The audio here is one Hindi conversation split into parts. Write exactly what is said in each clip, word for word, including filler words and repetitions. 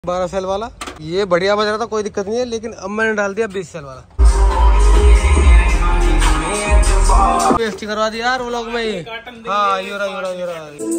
बारह सेल वाला ये बढ़िया बज रहा था, कोई दिक्कत नहीं है, लेकिन अब मैंने डाल दिया बीस सेल वाला। पेस्ट करवा दिया यार व्लॉग में ही। हाँ यूरा यूरा यूरा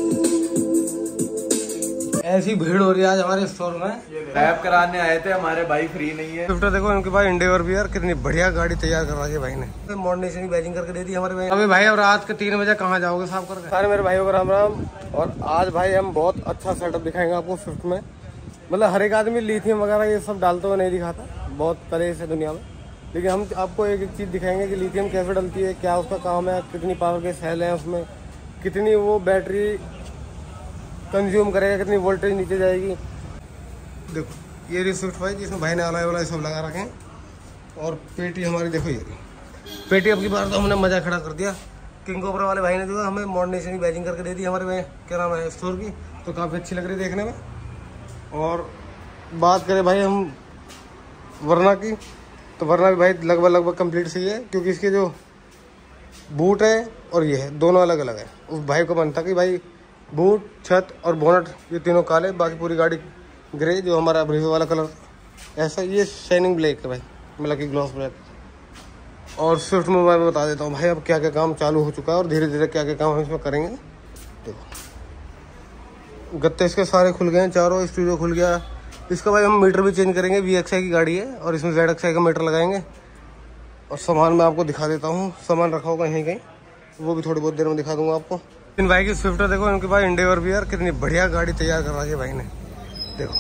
ऐसी भीड़ हो रही है आज हमारे स्टोर में। रैप कराने आए थे, हमारे भाई फ्री नहीं है। स्विफ्ट देखो इनके पास इंडेवर भी यार, कितनी बढ़िया गाड़ी तैयार करवा दी भाई ने। मॉडर्नाइजेशन बैजिंग करके दे दी हमारे भाई। अभी भाई अब रात के तीन बजे कहाँ जाओगे साफ करके। सारे मेरे भाइयों को राम राम। और आज भाई हम बहुत अच्छा सेटअप दिखाएंगे आपको स्विफ्ट में। मतलब हर एक आदमी लिथियम वगैरह ये सब डालते हुए नहीं दिखाता, बहुत तरह से दुनिया में, लेकिन हम आपको एक एक चीज़ दिखाएंगे कि लिथियम कैसे डलती है, क्या उसका काम है, कितनी पावर के सेल हैं उसमें, कितनी वो बैटरी कंज्यूम करेगा, कितनी वोल्टेज नीचे जाएगी। देखो ये स्विफ्ट भाई जिसमें भाई ने अलाय वाला सब लगा रखे हैं। और पेटी हमारी देखो, ये पेटी अब की बार तो हमने मजा खड़ा कर दिया। किंग कोबरा वाले भाई ने जो है हमें मॉडर्नाइजेशन बैजिंग करके दे दी हमारे भाई क्या नाम है स्टोर की, तो काफ़ी अच्छी लग रही है देखने में। और बात करें भाई हम वरना की, तो वरना भी भाई लगभग लगभग कंप्लीट सही है, क्योंकि इसके जो बूट है और ये है दोनों अलग अलग है। उस भाई को बनता कि भाई बूट, छत और बोनट ये तीनों काले, बाकी पूरी गाड़ी ग्रे, जो हमारा ब्रीजो वाला कलर ऐसा, ये शाइनिंग ब्लैक है भाई, मतलब कि ग्लॉस ब्लैक। और स्विफ्ट में मैं बता देता हूँ भाई अब क्या क्या काम चालू हो चुका है और धीरे धीरे क्या क्या काम हम इसमें करेंगे। देखो गत्ते इसके सारे खुल गए हैं, चारों स्टूडियो खुल गया। इसका भाई हम मीटर भी चेंज करेंगे, वी एक्स आई की गाड़ी है और इसमें जेड एक्स आई का मीटर लगाएंगे। और सामान मैं आपको दिखा देता हूँ, सामान रखा होगा यहीं कहीं, वो भी थोड़ी बहुत देर में दिखा दूंगा आपको। इन भाई की स्विफ्ट देखो, इनके पास इंडेवर भी यार, कितनी बढ़िया गाड़ी तैयार करवा दी भाई ने। देखो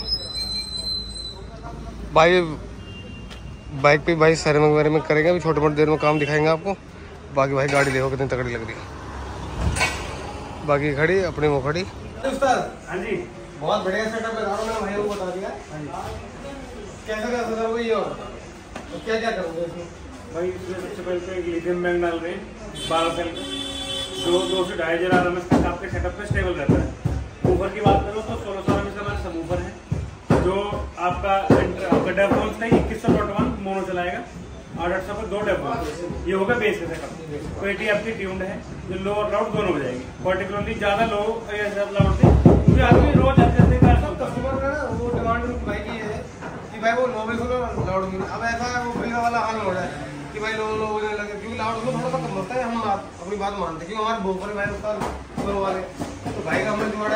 भाई बाइक पे भाई सेरेमिक वेरेमिक करेंगे, अभी छोटे मोटे देर में काम दिखाएंगे आपको। बाकी भाई गाड़ी देखो कितनी तगड़ी लग रही है, बाकी खड़ी अपनी वो खड़ी। हाँ जी बहुत बढ़िया सेटअप लगा रहा हूँ, मैंने भाई को बता दिया। कैसा कैसा करोगे ये, और क्या क्या करोगे इसमें? भाई इसमें सबसे पहले तो एक लिथियम बैंक डाल रहे हैं बारह सेल का, जो दो से ढाई हजार आराम से आपके सेटअप पे स्टेबल रहता है। ऊपर की बात करो तो सोलह सौ आराम से हमारे सब ऊपर है, जो आपका आपका डेफोन्स का इक्कीस सौ डॉट वन मोनो चलाएगा, आठ आठ सौ पर दो डेफोन, ये होगा बेस का सेटअप। पेटी आपकी ट्यून्ड है, जो लो और लाउड दोनों बजाएगी। पर्टिकुलरली ज्यादा लो या लाउड से क्योंकि आदमी रोज आते थे कस्टमर का ना वो डिमांड भाई की है कि भाई वो लो भी सुनो लाउड भी। अब ऐसा है वो बिल्ला वाला हाल हो रहा है कि भाई लो लो बजने लगे, क्योंकि लाउड में थोड़ा सा कम होता है। हम बात अपनी बात मानते हैं क्योंकि हमारे भोपाल भाई उसका लो वाले, तो भाई का हमने जोड़ा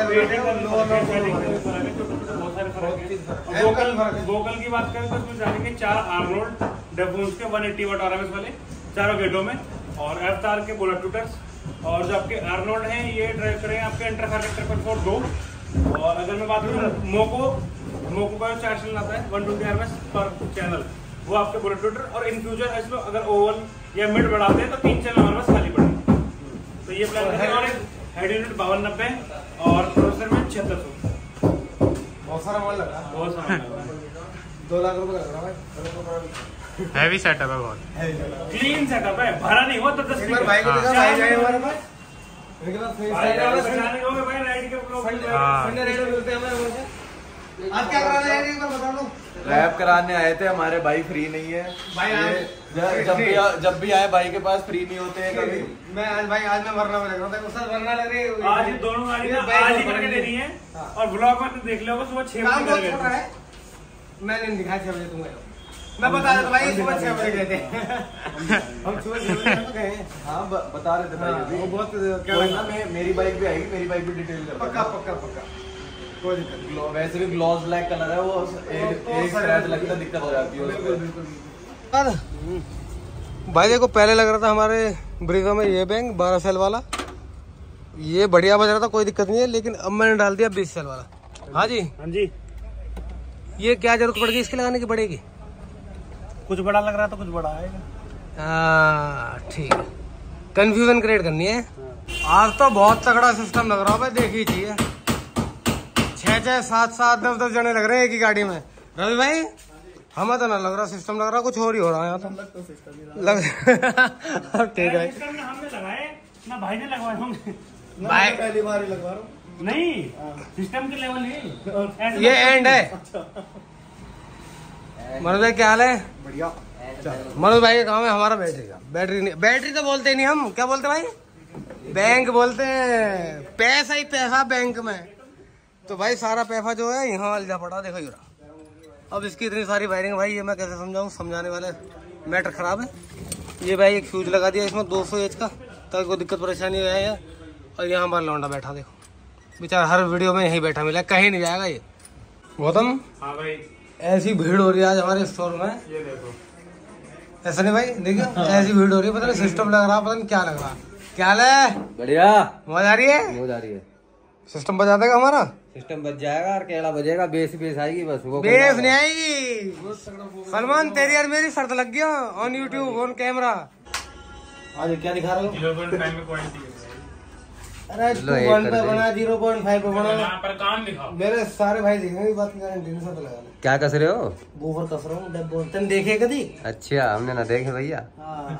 वोकल की बात करें तो इसमें जानेंगे चार आर्मोल्ड डेफोन्स के वन एट्टी वाट आरएमएस वाले चारों गेटों में, और एफ तार के बुलेट टूटर्स। और जो आपके आर्नोल्ड हैं ये ड्राइव करें आपके इंटरफेरेंट ट्रिपल फोर दो। और अगर मैं बात करूँ मोको, मोको का चार चैनल आता है वन ट्वेंटी आरएमएस पर चैनल, वो आपके बुलेट टूटर। और इन फ्यूचर इसमें अगर ओवल या मिड बढ़ाते हैं तो तीन चैनल आरएमएस खाली पड़ेंगे। तो ये प्लान करेंगे। और हेड यूनिट बावन नब्बे और प्रोसेसर में छिहत्तर सौ। बहुत सारा माल लगा, बहुत सारा दो लाख रुपए लग रहा है। हैवी सेटअप है, बहुत क्लीन सेटअप है, भरा नहीं हुआ तो दस एक बार भाई को दिखा, भाई जाए हमारे पास इनके पास फेस भाई बचाने को भाई राइड के ब्लॉग फंडे रेड मिलते हैं हमारे से। आज क्या कराने आए एक बार बता दो। रैप कराने आए थे, हमारे भाई फ्री नहीं है भाई आज जब भी जब भी आए भाई के पास फ्री नहीं होते हैं कभी। मैं आज भाई आज मैं वरना में लग रहा था, उससे वरना लग रही है आज ये दोनों गाड़ी ना आज ही करके देनी है। और ब्लॉग में देख लो सुबह छह काम बहुत बजे छोटा है, मैंने दिखाया छह बजे तुमको, मैं बता देता भाई सुबह छह बजे गए थे हम सुबह छह बजे तो गए। हाँ बता रहे थे भाई, वो बहुत क्या कोई ना, मैं मेरी बाइक भी आएगी, मेरी बाइक भी डिटेल कर पक्का पक्का पक्का कोई दिक्कत नहीं। वैसे भी ग्लॉस ब्लैक कलर है, वो एक एक स्क्रैच लगता दिक्कत हो जाती है। बिल्कुल बिल्कुल भाई देखो पहले लग रहा था हमारे ब्रीजो में ये बैंक बारह सेल वाला, ये बढ़िया बज रहा था, कोई दिक्कत नहीं है, लेकिन अब मैंने डाल दिया बीस सेल वाला। हाँ जी हाँ जी, ये क्या जरूरत पड़ेगी इसके लगाने की पड़ेगी? कुछ बड़ा लग रहा तो कुछ बड़ा आएगा। हाँ ठीक है, कंफ्यूजन क्रिएट करनी है। आज तो बहुत तगड़ा सिस्टम लग रहा है भाई, देखी चाहिए। छह छह सात सात दस दस जने लग रहे हैं एक ही गाड़ी में। रवि भाई हमें तो ना लग रहा सिस्टम, लग रहा कुछ और ही हो रहा है यहाँ तो लग ठीक है हमने लगाए ना, भाई ने लगवाए होंगे भाई, पहली बार ही लगवा रहा हूँ। नहीं सिस्टम के लेवल नहीं, ये एंड है। मनोज भाई क्या हाल है? बढ़िया। मनोज भाई का काम है हमारा बैटरी का, बैटरी नहीं, बैटरी तो बोलते नहीं हम, क्या बोलते भाई? बैंक बोलते हैं, पैसा ही पैसा बैंक में। तो भाई सारा पैसा जो है यहाँ अलजा पड़ा, देखो यूरा अब इसकी इतनी सारी वायरिंग भाई ये मैं कैसे समझाऊँ, समझाने वाला मैटर खराब है। ये भाई एक फ्यूज लगा दिया इसमें दो सौ एच का, ताकि कोई दिक्कत परेशानी आए। और यहाँ हमारा लौंडा बैठा देखो, बेचारा हर वीडियो में यहीं बैठा मिला, कहीं नहीं जाएगा ये। गौतम हाँ भाई, ऐसी भीड़ हो रही है आज हमारे स्टोर में, ये देखो। ऐसा नहीं भाई, देखियो ऐसी भीड़ हो रही है, पता नहीं सिस्टम लग रहा, पता नहीं क्या लग रहा। क्या है? बढ़िया, मजा आ रही है, मौज आ रही है। सिस्टम बजा देगा हमारा, सिस्टम बच जाएगा और केड़ा बजेगा, बेस बेस आएगी बस। वो बेस नहीं आएगी। सलमान तेरी और मेरी शर्त लग गया ऑन यूट्यूब ऑन कैमरा। आज क्या दिखा रहे हो? जीरो पॉइंट फाइव में क्वालिटी है। अरे टू वन पे बना, जीरो पॉइंट फाइव पे बना। यहाँ पर काम दिखाओ। मेरे सारे भाई देखेंगे बात की गारंटी नहीं लगा ले। क्या कस रहे हो? बूफर कस रहा हूँ, डब्बो तुम देखे कभी? अच्छा, हमने ना देखे भैया। हाँ।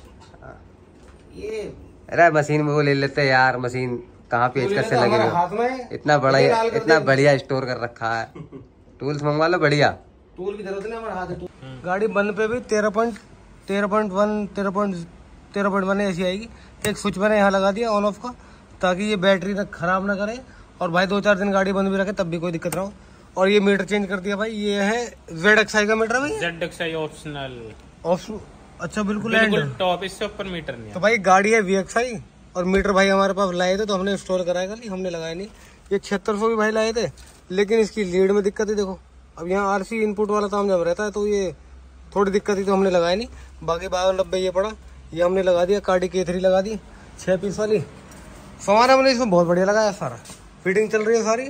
ये अरे मशीन में वो ले लेते यार, मशीन कहाँ पेचकस से लगे हाथ में हो। इतना बड़ा इतना बढ़िया स्टोर कर रखा है। टूल्स मंगवा लो बढ़िया। टूल की जरूरत नहीं हमारे हाथ में। गाड़ी बंद पे भी तेरह पॉइंट तेरह पॉइंट वन तेरह पॉइंट तेरह पॉइंट वन ऐसी आएगी। एक स्विच मैंने यहाँ लगा दिया ऑन ऑफ का, ताकि ये बैटरी ना खराब ना करे, और भाई दो चार दिन गाड़ी बंद भी रखे तब भी कोई दिक्कत ना हो। और ये मीटर चेंज कर दिया भाई, ये है जेड एक्स आई का मीटर भाई। Z X I optional. Option अच्छा, बिल्कुल बिल्कुल टॉप, इससे ऊपर मीटर नहीं है। तो भाई गाड़ी है वी एक्स आई और मीटर भाई हमारे पास लाए थे, तो हमने इंस्टॉल कराया कल, हमने लगाया नहीं। ये छिहत्तर सौ भी भाई लाए थे, लेकिन इसकी लीड में दिक्कत है। देखो अब यहाँ आरसी इनपुट वाला काम जब रहता है तो ये थोड़ी दिक्कत ही, तो हमने लगाया नहीं। बाकी बावन नब्बे ये पड़ा, ये हमने लगा दिया। कार्डी के थ्री लगा दी छः पीस वाली। सामान हमने इसमें बहुत बढ़िया लगाया, सारा फिटिंग चल रही है सारी।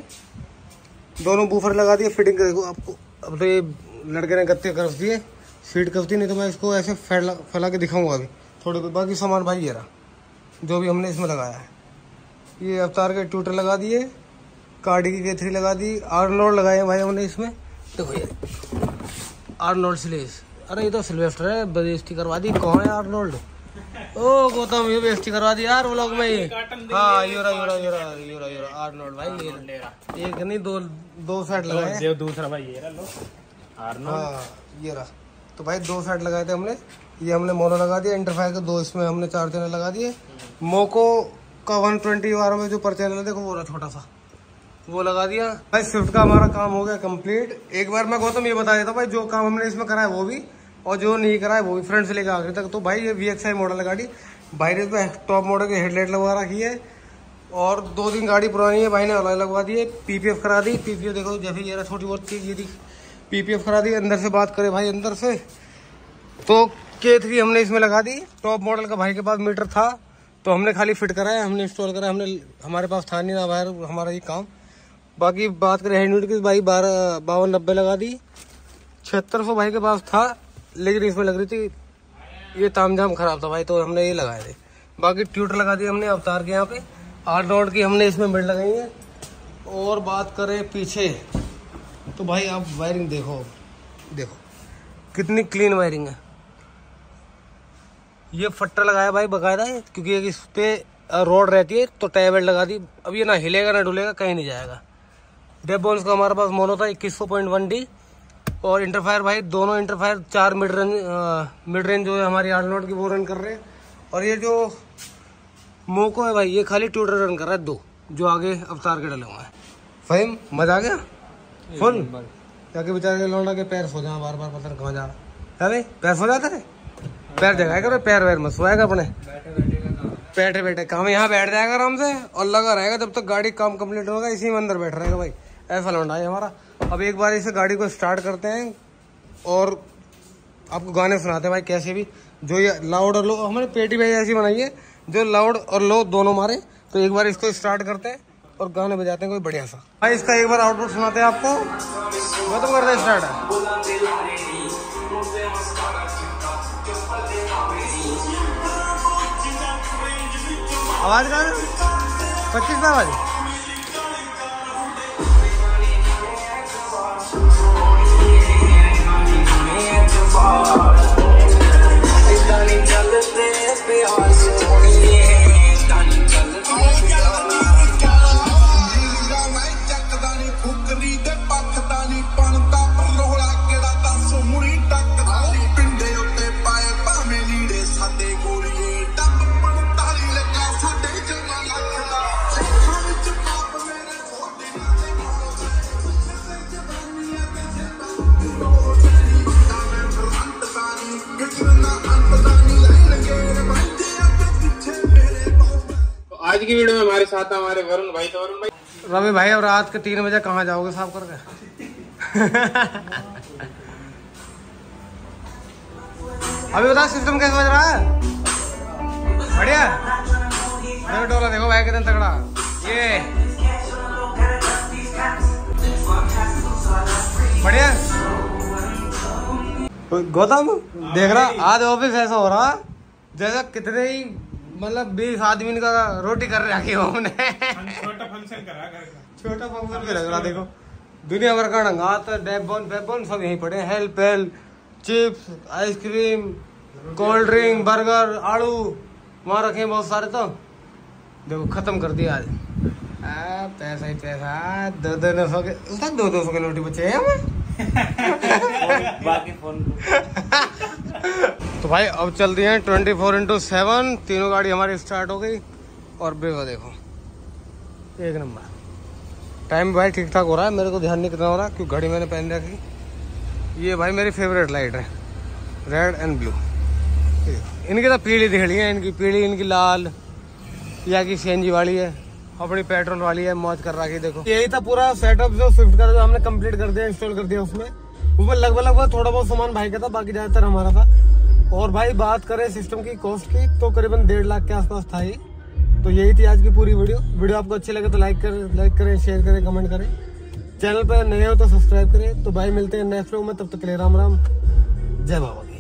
दोनों बूफर लगा दिए, फिटिंग देखो आपको। अब तो ये लड़के ने गत्ते करफ दिए, सीट कफती, नहीं तो मैं इसको ऐसे फैला फैला के दिखाऊंगा अभी थोड़े कुछ। बाकी सामान भाई ये रहा जो भी हमने इसमें लगाया है। ये अवतार के ट्यूटर लगा दिए, कार्डी की के थ्री लगा दी, आर्नोल्ड लगाए हैं भाई हमने इसमें। देखो ये आर्नोल्ड स्लेस, अरे ये तो सिल्वेस्टर है, बेइज्जती करवा दी। कौन है आर्नोल्ड? ओ गौतम, ये बेइज्जती करवा दी यार व्लॉग में ये। हाँ यूरा यूरा यूरा यूरा यूरा आर्नोल्ड भाई, ये एक नहीं दो दो सेट लगाए। दूसरा भाई ये लो आर्नोल्ड। हाँ ये रहा, तो भाई दो सेट लगाए थे हमने। ये हमने मोनो लगा दिया, इंटरफायर के दो इसमें हमने चार चैनल लगा दिए। मोको का वन ट्वेंटी वार में जो पर चैनल है देखो वो रहा छोटा सा, वो लगा दिया भाई। स्विफ्ट का हमारा काम हो गया कंप्लीट। एक बार मैं गौतम ये बता देता भाई, जो काम हमने इसमें करा है वो भी, और जो नहीं करा है वो भी, फ्रंट से लेकर आखिर तक। तो भाई ये वी एक्स आई मॉडल है गाड़ी, भाई ने पे टॉप मॉडल की हेडलाइट लगवा रखी है, और दो दिन गाड़ी पुरानी है, भाई ने अलग लगवा दी है। पीपीएफ करा दी, पीपीएफ देखो जैसे ये रहा छोटी बहुत चीज, ये दी पीपीएफ करा दी। अंदर से बात करें भाई, अंदर से तो के थ्री हमने इसमें लगा दी। टॉप मॉडल का भाई के पास मीटर था, तो हमने खाली फिट कराया, हमने इंस्टॉल कराया, हमने हमारे पास था नहीं ना बाहर हमारा ये काम। बाकी बात करें हैंड की, भाई बारह बावन नब्बे लगा दी। छिहत्तर सौ भाई के पास था, लेकिन इसमें लग रही थी ये तामझाम खराब था भाई, तो हमने ये लगाए थे। बाकी ट्यूटर लगा दिए हमने अवतार के यहाँ पे, आठ रोड की हमने इसमें बेल्ट लगाई है। और बात करें पीछे, तो भाई आप वायरिंग देखो, देखो कितनी क्लीन वायरिंग है। ये फट्टा लगाया भाई बकायदा है, क्योंकि इस पे रोड रहती है तो टायर बेल्ट लगा दी। अब ये ना हिलेगा ना डुलेगा, कहीं नहीं जाएगा। डेबोन्स का हमारे पास मोनो था इक्कीस सौ पॉइंट वन डी, और इंटरफायर भाई दोनों इंटरफायर चार मिड रेंज मिड रेंज जो है हमारी आर्नोल्ड की वो रन कर रहे हैं। और ये जो मोको है भाई, ये खाली ट्यूटर रन कर रहा है, दो जो आगे अवतार के डले हुए हैं। फहीम मजा आ गया फुल, जाके बेचारे लौंडा के पैर सो जाए बार बार, पता नहीं कहाँ जा रहा है भाई, पैर सो जाते थे, पैर जगाया करो, पैर वैर मत सोएगा अपने, बैठे बैठे काम यहाँ बैठ जाएगा आराम से, और लगा रहेगा जब तक गाड़ी काम कंप्लीट होगा, इसी में अंदर बैठ रहेगा भाई। ऐसा लौंडा है हमारा। अब एक बार इसे गाड़ी को स्टार्ट करते हैं और आपको गाने सुनाते हैं भाई, कैसे भी जो ये लाउड और लो, हमने पेटी भाई ऐसी बनाई है जो लाउड और लो दोनों मारे। तो एक बार इसको स्टार्ट करते हैं और गाने बजाते हैं कोई बढ़िया सा भाई। इसका एक बार आउटपुट सुनाते हैं आपको, खत्म करते हैं स्टार्ट है। आवाज का पच्चीस का आवाज आज की वीडियो में हमारे साथ हमारे वरुण भाई। तो वरुण भाई, रवि भाई अब रात के तीन बजे कहाँ जाओगे साफ करके? अभी बता सिस्टम कैसे बज रहा है? बढ़िया। मेरा डोला देखो भाई कितना तगड़ा। ये बढ़िया। गौतम देख रहा आज ऑफिस ऐसा हो रहा जैसा कितने ही मतलब बीस आदमी का रोटी कर रखी हो हमने। छोटा फंक्शन करा घर का, छोटा फंक्शन भी लग रहा। देखो दुनिया भर का डंगात डेबोन पेबोन सब यहीं पड़े। Help help chips ice cream cold drink burger आलू वहाँ रखे हैं बहुत सारे। तो देखो खत्म कर दिया आज। आ, पैसा ही पैसा। दो दो सौ के दो दो सौ के नोटी बचे हैं हमें। बाकी फोन तो भाई अब चल दिए हैं ट्वेंटी फोर इंटू सेवन। तीनों गाड़ी हमारी स्टार्ट हो गई और बेवा देखो एक नंबर। टाइम भाई ठीक ठाक हो रहा है। मेरे को ध्यान नहीं कितना हो रहा क्योंकि घड़ी मैंने पहन रखी। ये भाई मेरी फेवरेट लाइट है रेड एंड ब्लू। इनकी तो पीली दिख रही है, इनकी पीली इनकी लाल। या की सीएनजी वाली है, अपनी पेट्रोल वाली है। मौज कर रखी देखो। यही था पूरा सेटअप जो स्विफ्ट का जो हमने कंप्लीट कर दिया, इंस्टॉल कर दिया। उसमें उसमें लगभग लगभग थोड़ा बहुत सामान भाई का था, बाकी ज्यादातर हमारा था। और भाई बात करें सिस्टम की कॉस्ट की तो करीबन डेढ़ लाख के आसपास था ही। तो यही थी आज की पूरी वीडियो। वीडियो आपको अच्छी लगे तो लाइक करें लाइक करें शेयर करें कमेंट करें। चैनल पर नए हो तो सब्सक्राइब करें। तो भाई मिलते हैं नेक्स्ट वीडियो में, तब तक के लिए राम राम, जय बाबा।